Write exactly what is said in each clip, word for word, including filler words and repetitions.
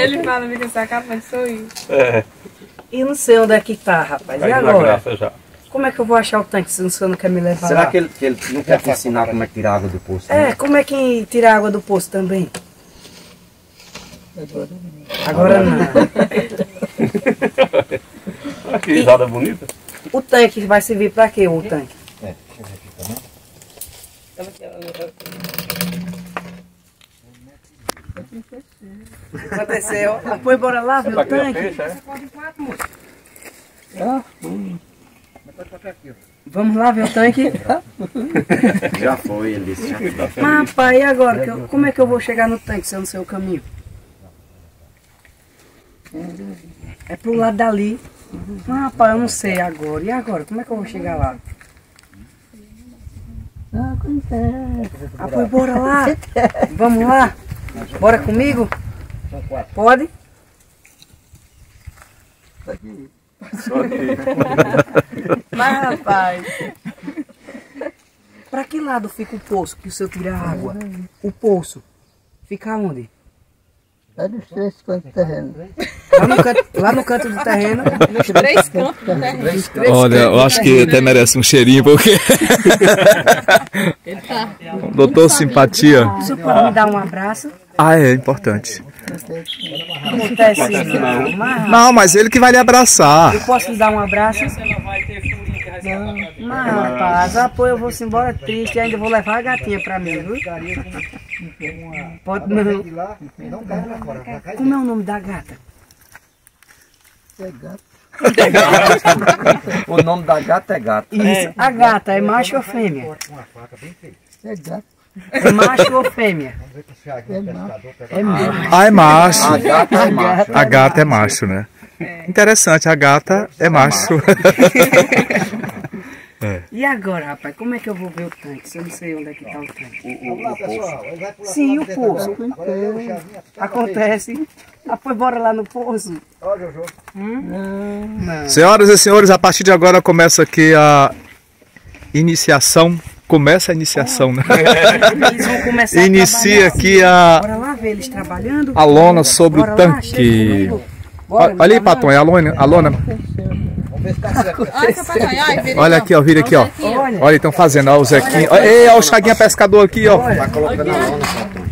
Ele fala, fica essa capa de sorrir. É. E não sei onde é que tá, rapaz. E agora? Como é que eu vou achar o tanque se o senhor não quer me levar Será lá? que ele, que ele não quer te ensinar como é que tira a água do poço? É, Né? como é que tira a água do poço também? Agora não. Que risada bonita. O tanque vai servir pra quê, o tanque? É, deixa eu ver aqui também. Aconteceu. Depois bora lá ver o tanque. Peixe, é? Vamos lá ver o tanque? Já foi, ele disse. Já foi. Mas rapaz, e agora? Que eu- como é que eu vou chegar no tanque se eu não sei o caminho? É pro lado dali. Mas rapaz, eu não sei agora. E agora? Como é que eu vou chegar lá? Ah, pois bora lá. Vamos lá. Bora comigo? Pode? Só aqui. Mas rapaz, pra que lado fica o poço que o senhor tira a água? O poço fica onde? Lá dos três cantos do terreno. Lá no canto, lá no canto do terreno. Nos três campos do terreno. Olha, eu acho que até merece um cheirinho, porque... Doutor Simpatia. O senhor pode me dar um abraço? Ah, é importante. Acontece não, mas Não, mas ele que vai lhe abraçar. eu posso lhe dar um abraço? Mas rapaz, apoio eu vou embora triste e ainda vou levar a gatinha pra mim, viu? Pode não. Como é o nome da gata? O nome da gata é gato. Isso, a gata é macho ou fêmea? É gato. É macho ou fêmea? É macho. É macho. Ah, é macho. A gata é macho. A gata é macho, né? Interessante, a gata é macho. E agora, rapaz, como é que eu vou ver o tanque? Se eu não sei onde é que tá o tanque. Sim, o poço. Acontece. Ah, pois bora lá no poço. Hum? Não. Senhoras e senhores, a partir de agora começa aqui a iniciação. Começa a iniciação, né? Eles vão começar a Inicia trabalhar. aqui a, Bora lá ver eles trabalhando. a lona sobre Bora o lá, tanque. chega comigo. Bora, Olha ali, tá vendo? Patonha, a lona. A lona. Olha, seu papai, ai, vira Olha aqui, ó, vira aqui, ó. Olha, estão fazendo, ó, o Zequinha. Olha, ei, ó, o Chaguinha pescador aqui, ó. Vai colocando a lona, Patonha.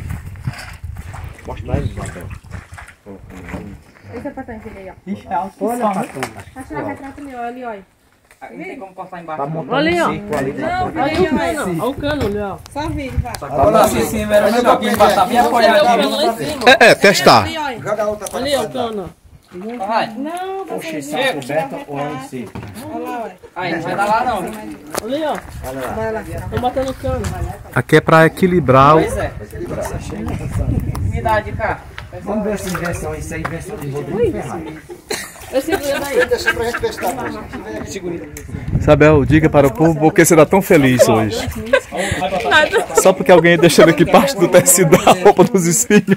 Esse é o papai, vira aí, ó. Olha, patrão. Vai tirar retrato meu, olha ali, olha. Tá montando Ali, ó. um ciclo ali. Não, vira aí, olha. Olha o cano, olha, ó. Só vira, vai. É, é, testar. Ali, olha. Joga a outra pra Ali, ó, o cano. Não, tá Oxe, isso é coberta ou é um ciclo? Olha lá, olha. Aí, não vai dar lá não. Ali, ó. Vai lá. Tô batendo o cano. Aqui é para equilibrar o... Pois é. Umidade cá. Vamos ver essa inversão, isso é inversão de Rodrigo Ferrari. Eu seguro daí. Deixa pra gente testar. Isabel, diga para o povo por que você está tão feliz hoje. Só porque alguém deixando aqui parte do tecido da roupa dos espinhos.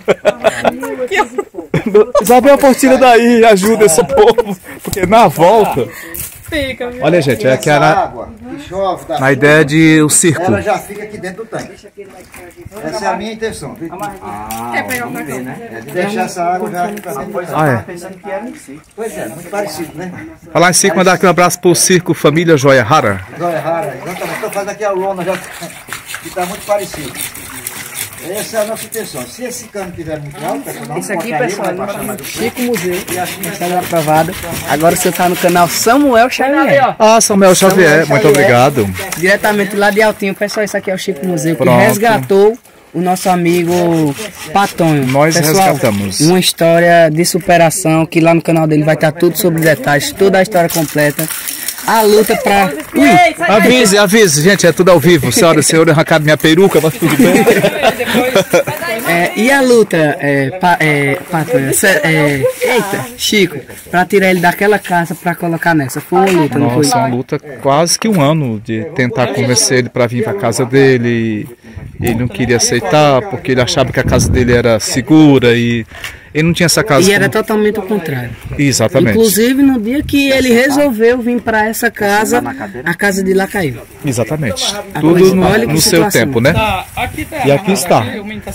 Isabel, pô, tira daí, ajuda esse povo. Porque na volta... Fica, viu? Olha, gente, é que Essa era água que chove, da na ideia de o circo. ela já fica aqui dentro do tanque. Essa é a minha intenção. Viu? Quer pegar o cartão? É de deixar essa água já aqui pra dentro do tanque. Ah, é. Pensando que era um ciclo. Pois é, muito parecido, né? Falar em circo, mandar aqui um abraço pro circo Família Joia Rara. Zóia rara, exatamente. Estou fazendo aqui a lona já que está muito parecido. Essa é a nossa intenção. Se esse cano estiver muito alto, pessoal, não Isso aqui, corta aí, pessoal, vai baixar mais. Chico Museu. Está aprovado. Agora você está no canal Samuel Xavier. Ah, Samuel Xavier, muito obrigado. Diretamente lá de Altinho. Pessoal, isso aqui é o Chico Museu que Pronto. resgatou o nosso amigo Patonho. Nós Pessoal, resgatamos. uma história de superação que lá no canal dele vai estar tudo sobre detalhes, toda a história completa. A luta pra... Ui, Avise, avise, gente, é tudo ao vivo. Senhora, senhor, arrancaram minha peruca, mas tudo bem. é, e a luta, é, pa, é, Patonho, cê- é, eita, Chico, pra tirar ele daquela casa pra colocar nessa. Foi uma luta, não foi? Nossa, uma luta quase que um ano de tentar convencer ele para vir para casa dele. Ele não queria aceitar porque ele achava que a casa dele era segura e Ele não tinha essa casa. E era como... totalmente o contrário. Exatamente. Inclusive no dia que ele resolveu vir para essa casa, a casa de lá caiu. Exatamente. A Tudo coisa- no, olha que no seu situação. tempo, né? E aqui está.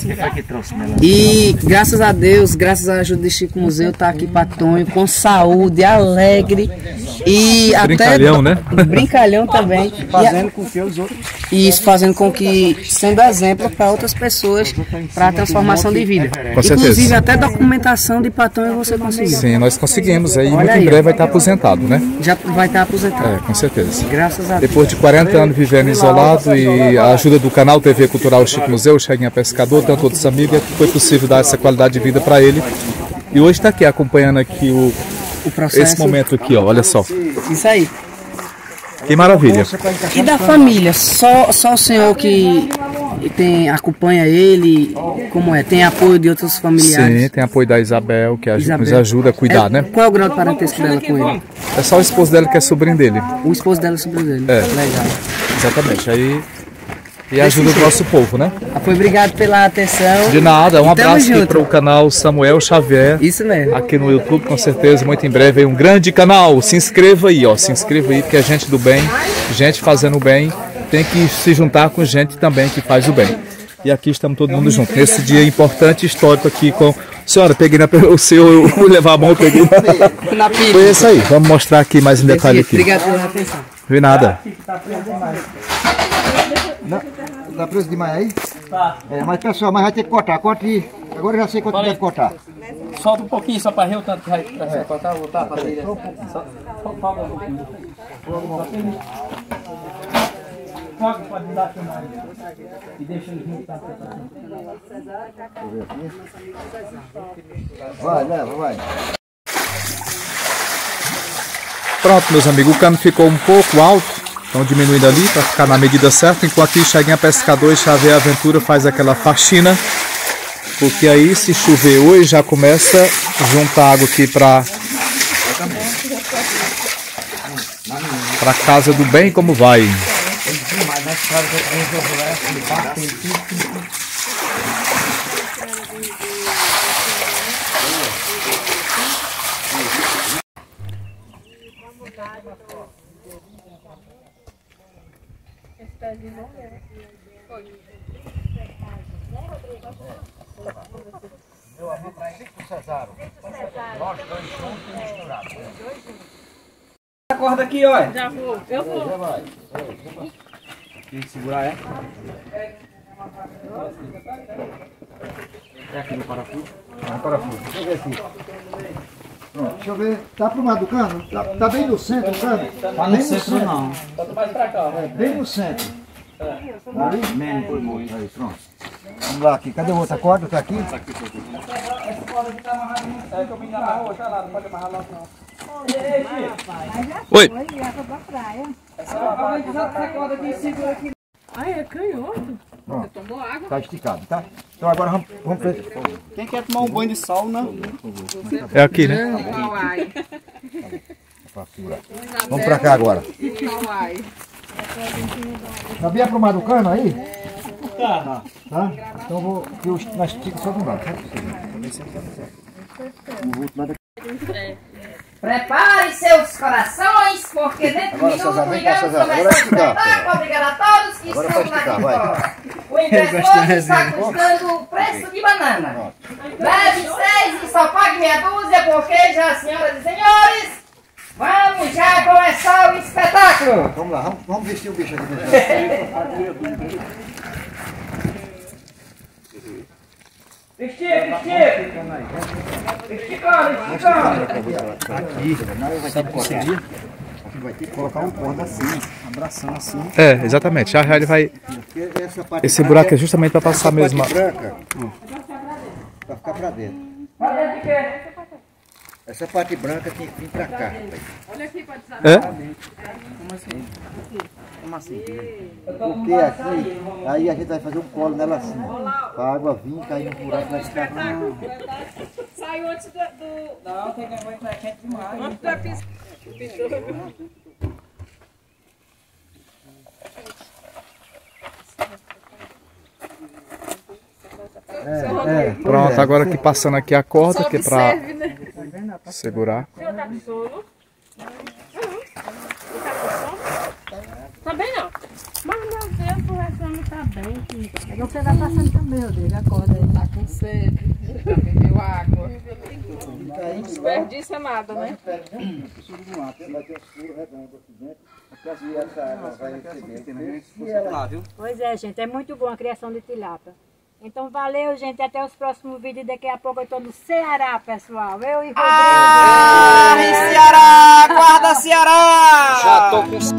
E graças a Deus, graças à ajuda de Chico Museu, tá aqui Patonho com saúde, alegre e Brincalhão, até né? brincalhão também. Fazendo com que os outros. E isso fazendo com que, sendo exemplo para outras pessoas, para a transformação de vida. Com certeza. Inclusive até documentação de Patonho você conseguiu. Sim, nós conseguimos. Aí Olha muito aí, em breve ó. vai estar aposentado, né? Já vai estar aposentado. É, com certeza. Graças a Deus. Depois de quarenta anos vivendo isolado e a ajuda do canal T V Cultural Chico Museu, Cheguinha Pescador, tanto outros amigos, é que foi possível dar essa qualidade de vida para ele. E hoje está aqui acompanhando aqui o, O processo. esse momento aqui, ó, olha só. Isso aí. Que maravilha. E da família, só, só o senhor que tem, acompanha ele, como é? Tem apoio de outros familiares? Sim, tem apoio da Isabel, que aj- nos Isabel. ajuda a cuidar, É, né? Qual é o grau de parentesco dela com ele? É só o esposo dela que é sobrinho dele. O esposo dela é sobrinho dele. É. Legal. Exatamente. Aí. E a ajuda do nosso povo, né? Ah, foi, obrigado pela atenção. De nada, um E tamo abraço aqui junto. para o canal Samuel Xavier. Isso mesmo. Aqui no YouTube, com certeza, muito em breve, aí um grande canal. Se inscreva aí, ó, se inscreva aí, porque é gente do bem, gente fazendo o bem, tem que se juntar com gente também que faz o bem. E aqui estamos todo mundo junto, nesse dia importante e histórico aqui com... Senhora, peguei na... o seu, eu vou levar a mão, eu peguei na... Na pilha. Foi isso aí, vamos mostrar aqui mais em detalhe aqui. Obrigado pela atenção. Vi nada. Tá preso demais aí? Tá. É, mas pessoal, mas vai ter que cortar. Corte. Agora eu já sei quanto deve cortar. Solta um pouquinho só para rir o tanto que vai vai cortar, voltar para ele. Só só falta um pouquinho. Foga pode dar mais. E deixa ele juntar. Vai, leva, vai. Pronto, meus amigos, o cano ficou um pouco alto. Estão diminuindo ali para ficar na medida certa, enquanto isso Cheguinha Pescador e Xavier Aventura faz aquela faxina, porque aí se chover hoje já começa a juntar água aqui para para casa do bem, como vai. Acorda aqui, olha. Já vou, eu vou. Tem que segurar, é? É aqui no parafuso? Ah, parafuso. Deixa eu ver aqui. Pronto, deixa eu ver. Tá aprumado o cano? Tá, tá bem no centro o cano? Tá no centro, não. Bota mais para cá. É, bem no centro. Ali? Menos foi muito. Aí, pronto. Vamos lá aqui. Cadê a outra corda? Tá aqui? É que eu vim na rua, já lá, não pode amarrar lá não. Oi. Ah, é canhoto? Você tomou água? Tá esticado, tá? Então agora vamos, vamos fazer. Quem quer tomar um banho de sol, não? É aqui, né? Vamos pra cá agora. Tá bem aprumado o cano aí? Tá. Tá? Então eu vou. Eu, nós esticamos só de um lado, certo? Prepare seus corações, porque dentro de Agora, minutos César, vem cá, iremos César. Agora vai começar o esticar, espetáculo. Obrigado a todos que Agora estão vai esticar, aqui vai. fora. O impressor está custando o preço de banana. Leve seis e só pague meia dúzia, porque já, senhoras e senhores, vamos já começar o espetáculo. Vamos lá, vamos, vamos vestir o bicho aqui. Estica, estica. Esticando, esticando. Vai ter que colocar um corda assim, abraçando assim. É, exatamente. Já já ele vai. Porque essa parte Esse buraco é justamente para passar mesmo. parte branca, vai ficar pra dentro. Pra dentro de quê? Essa parte branca tem que vir pra cá. É? Porque aqui, aí a gente vai fazer um colo nela assim. Pra água vir, cair no buraco, vai ficar. Saiu antes do... Não, tem que aguentar quente demais. Antes da pista. É, Pronto, agora aqui passando aqui a corda, que é pra segurar. Tá com sono? Tá bem não. Mas meu Deus, o resto não tá bem. É que você vai passando também, Rodrigo. Acorda aí. Tá com sede. Já bebeu água. Não desperdiça nada, né? Pois é, gente. É muito bom a criação de tilápia. Então valeu, gente. Até os próximos vídeos. Daqui a pouco eu tô no Ceará, pessoal. Eu e Rodrigo. Ah, Ceará! Guarda Ceará! Já tô com